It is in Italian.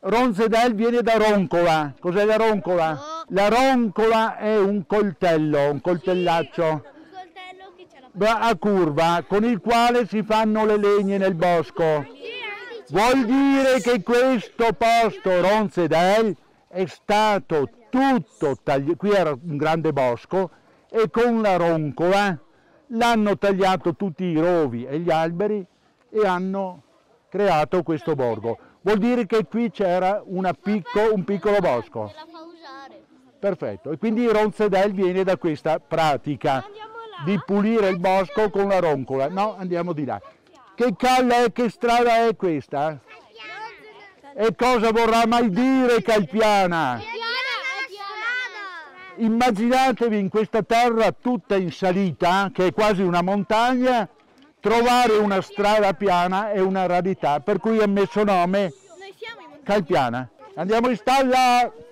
Ronzedel viene da roncola. Cos'è la roncola? No. La roncola è un coltello, un coltellaccio Un coltello che ce l'ha a curva con il quale si fanno le legne nel bosco. Vuol dire che questo posto, Ronzedel, è stato tutto tagliato, qui era un grande bosco, e con la roncola l'hanno tagliato tutti i rovi e gli alberi e hanno creato questo borgo. Vuol dire che qui c'era un piccolo bosco. la fa usare. Perfetto, e quindi Ronzedel viene da questa pratica di pulire il bosco con la roncola. No, andiamo di là. Che calle è, che strada è questa? E cosa vorrà mai dire Calpiana? Immaginatevi in questa terra tutta in salita, che è quasi una montagna, trovare una strada piana è una rarità, per cui ha messo nome Noi siamo in montagna. Calpiana. Andiamo in stalla!